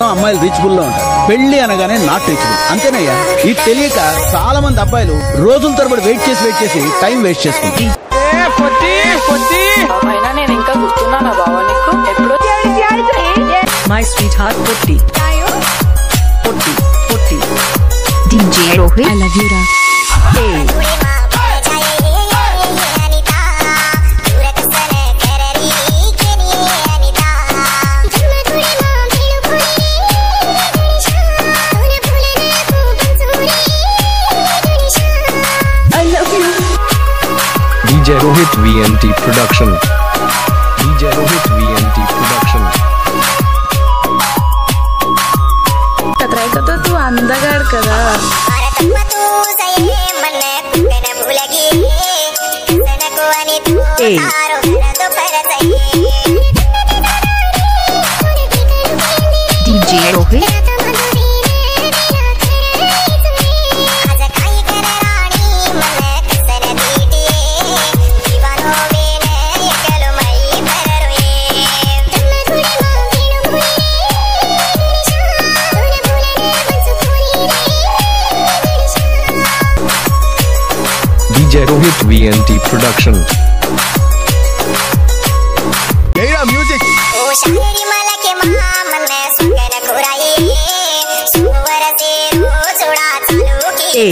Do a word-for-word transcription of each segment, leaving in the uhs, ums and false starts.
అమ్మాయిలు రీచబుల్ లో ఉంటారు, పెళ్లి అనగానే నాట్ రీచబుల్ అంతేనయ్యా. ఇది తెలియక చాలా మంది అబ్బాయిలు రోజుల తరబడి వెయిట్ చేసి వెయిట్ చేసి టైం వేస్ట్ చేసుకుంటారు. My sweetheart Potti. Potti, Potti. D J Rohit, I love you ra. Hey. I love you. D J Rohit V N T Production. D J Rohit V N T Production. तो तू अंधगाड़ करा ए DJ Rohit D J Rohit V N T Production. ఏరా music ए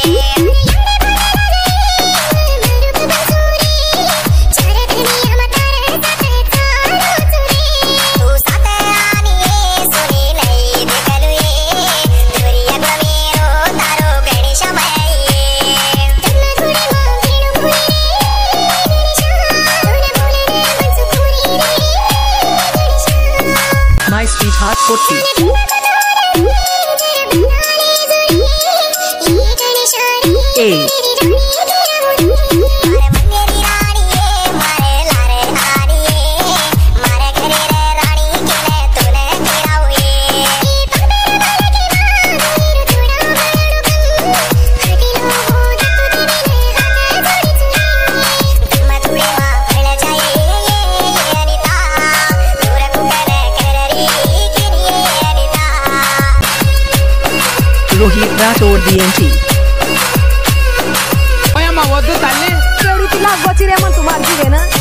My sweetheart Potti. ए Rohit Rathore D N T. वद्दु तल्ली तुला बचिरेमन तुम्हाला